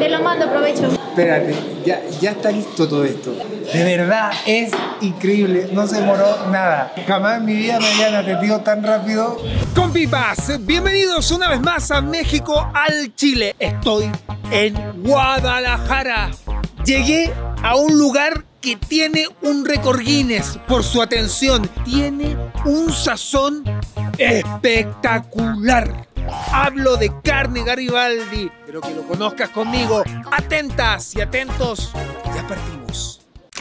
Te lo mando, aprovecho. Espérate, ya está listo todo esto. De verdad, es increíble, no se demoró nada. Jamás en mi vida me habían atendido tan rápido. Compipas, bienvenidos una vez más a México al Chile. Estoy en Guadalajara. Llegué a un lugar que tiene un récord Guinness por su atención. Tiene un sazón espectacular. Hablo de Carne Garibaldi, pero que lo conozcas conmigo. Atentas y atentos, que ya partimos.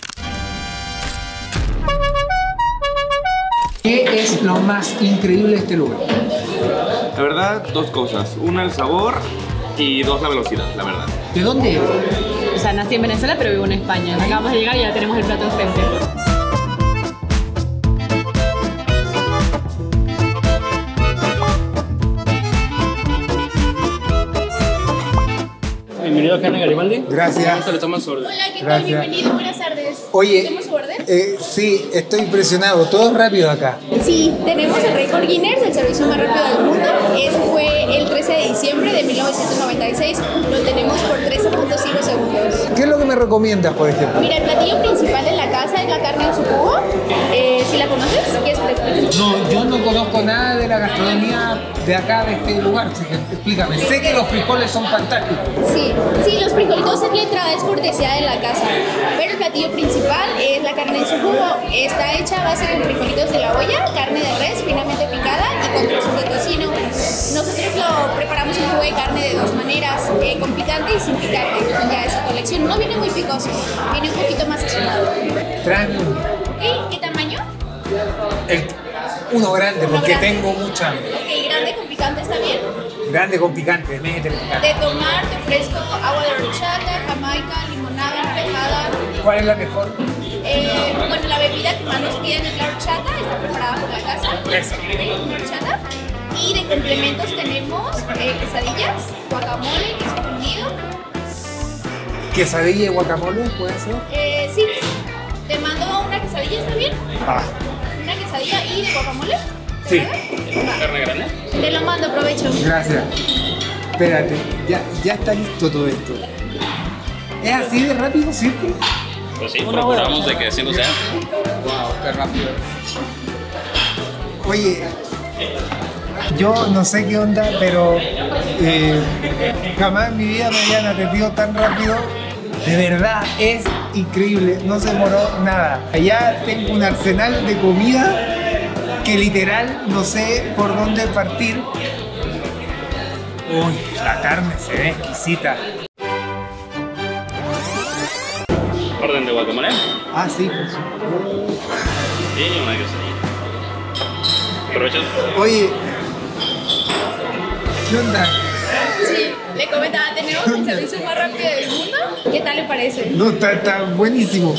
¿Qué es lo más increíble de este lugar? La verdad, dos cosas. Una, el sabor, y dos, la velocidad, la verdad. ¿De dónde? O sea, nací en Venezuela, pero vivo en España. Acabamos de llegar y ya tenemos el plato enfrente. Bienvenido a Carne Garibaldi. Gracias. Le toman su orden. Hola, ¿qué tal? Gracias. Bienvenido, buenas tardes. Oye, ¿Tenemos su orden? Sí, estoy impresionado. Todo rápido acá. Sí, tenemos el récord Guinness, el servicio más rápido del mundo. Ese fue el 13 de diciembre de 1996. Lo tenemos por 13.5 segundos. ¿Qué es lo que me recomiendas, por ejemplo? Mira, el platillo principal de la casa es la carne en su jugo. ¿Sí la conoces? ¿Quieres que te explique? No, yo no conozco nada de la gastronomía de acá, de este lugar. Así que explícame. Sé que los frijoles son fantásticos. Sí, los frijolitos en la entrada es cortesía de la casa, pero el platillo principal es la carne en su jugo. Está hecha a base de frijolitos de la olla, carne de res finamente picada y con trozos de tocino. Nosotros lo preparamos en jugo de carne de dos maneras, con picante y sin picante. Ya esa colección no viene muy picoso, viene un poquito más sazonado. Tráeme ¿Ok? ¿Qué tamaño? uno grande, porque grande. tengo mucha hambre. Ok, grande con picante está bien. Grande con picante, métele picante. De tomar te ofrezco agua de horchata, jamaica, limonada, empejada. ¿Cuál es la mejor? Bueno, la bebida que más nos piden es la horchata, está preparada por la casa. Esa. Una horchata. Y de complementos tenemos quesadillas, guacamole, queso fundido. ¿Quesadilla y guacamole puede ser? Sí, te mando una quesadilla, ¿está bien? Ah, Una quesadilla y de guacamole. sí. Carne grande. Te lo mando, aprovecho. Gracias. Espérate, ya está listo todo esto. ¿Es así de rápido siempre? Pues sí, procuramos de que así no sea. Wow, qué rápido. Oye, yo no sé qué onda, pero jamás en mi vida me habían atendido tan rápido. De verdad, es increíble, no se demoró nada. Allá tengo un arsenal de comida que literal no sé por dónde partir. Uy, la carne se ve exquisita. Orden de guacamole. Ah, sí. Y una quesadilla. Aprovechas. Oye, ¿qué onda? Sí, le comentaba, tenemos el servicio más rápido del mundo. ¿Qué tal le parece? No, está buenísimo.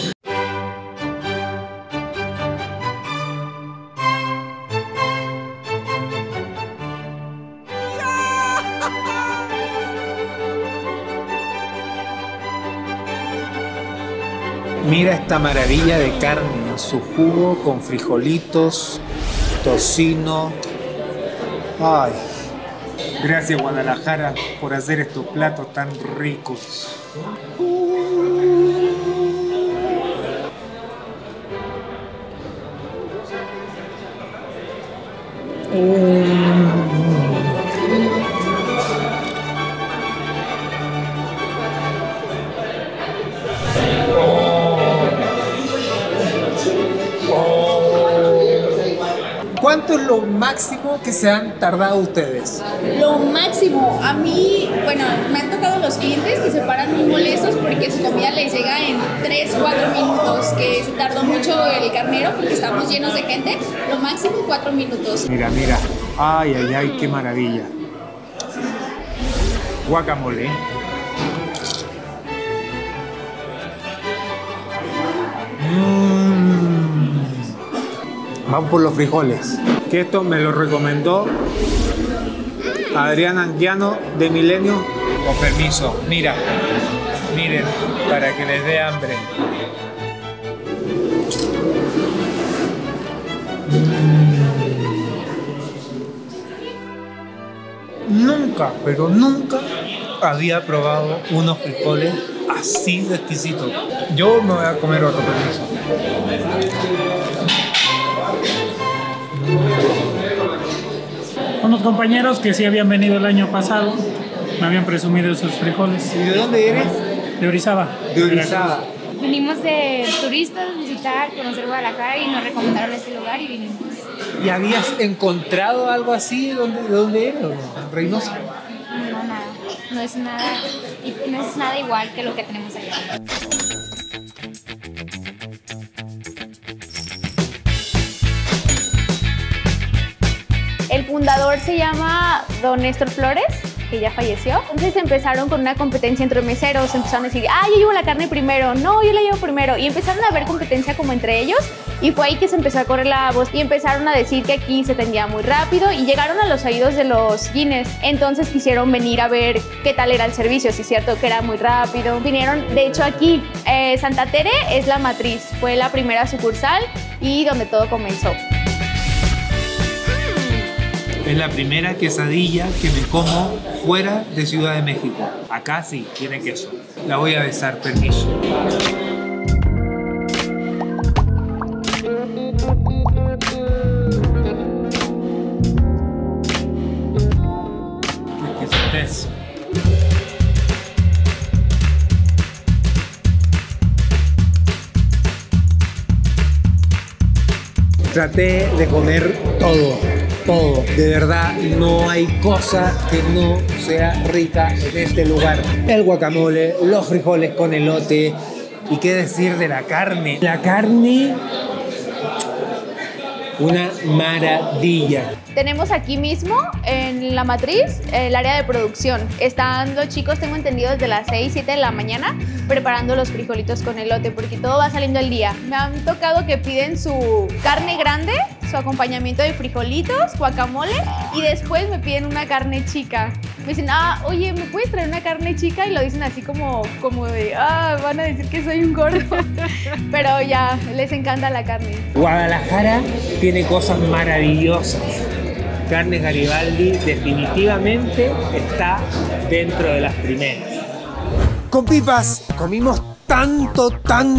Mira esta maravilla de carne en su jugo con frijolitos, tocino. Ay, gracias Guadalajara por hacer estos platos tan ricos. ¿Cuánto es lo máximo que se han tardado ustedes? Lo máximo, a mí, bueno, me han tocado los clientes que se paran muy molestos porque su comida les llega en 3-4 minutos, que se tardó mucho el carnero porque estamos llenos de gente, lo máximo 4 minutos. Mira, mira. Ay, ay, ay, qué maravilla. Guacamole. Vamos por los frijoles. Que esto me lo recomendó Adrián Anguiano de Milenio. Con permiso, mira. Miren, para que les dé hambre. Nunca, pero nunca había probado unos frijoles así de exquisitos. Yo me voy a comer otro, permiso. Unos compañeros que sí habían venido el año pasado me habían presumido esos frijoles. ¿Y de dónde eres? De Orizaba. De Orizaba. Vinimos de turistas, visitar, conocer Guadalajara y nos recomendaron este lugar y vinimos. ¿Y habías encontrado algo así? ¿De dónde eres? ¿En Reynosa? No, nada. No es nada igual que lo que tenemos allá. El fundador se llama Don Néstor Flores, que ya falleció. Entonces empezaron con una competencia entre meseros, empezaron a decir, yo llevo la carne primero, no, yo la llevo primero. Y empezaron a haber competencia como entre ellos y fue ahí que se empezó a correr la voz y empezaron a decir que aquí se tendía muy rápido y llegaron a los oídos de los Guinness. Entonces quisieron venir a ver qué tal era el servicio, si es cierto que era muy rápido. Vinieron, de hecho aquí, Santa Tere es la matriz, fue la primera sucursal y donde todo comenzó. Es la primera quesadilla que me como fuera de Ciudad de México. Acá sí, tiene queso. La voy a besar, permiso. ¿Qué queso es? Traté de comer todo. De verdad, no hay cosa que no sea rica en este lugar. El guacamole, los frijoles con elote y qué decir de la carne. La carne, una maravilla. Tenemos aquí mismo, en la matriz, el área de producción. Están los chicos, tengo entendido, desde las 6, 7 de la mañana preparando los frijolitos con elote porque todo va saliendo al día. Me han tocado que piden su carne grande, su acompañamiento de frijolitos, guacamole y después me piden una carne chica. Me dicen, oye, ¿me puedes traer una carne chica? Y lo dicen así como de, van a decir que soy un gordo. Pero ya, les encanta la carne. Guadalajara tiene cosas maravillosas. Carnes Garibaldi definitivamente está dentro de las primeras. Con Pipas comimos tanto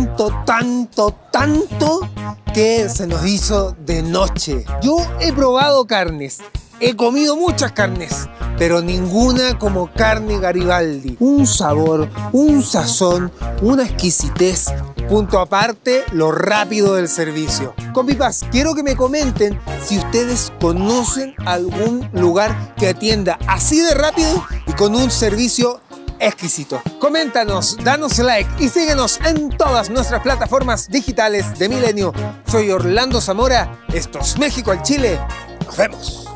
que se nos hizo de noche. Yo he probado carnes, he comido muchas carnes, pero ninguna como carne Garibaldi. Un sabor, un sazón, una exquisitez. Punto aparte, lo rápido del servicio. Compipas, quiero que me comenten si ustedes conocen algún lugar que atienda así de rápido y con un servicio exquisito. Coméntanos, danos like y síguenos en todas nuestras plataformas digitales de Milenio. Soy Orlando Zamora, esto es México al Chile. Nos vemos.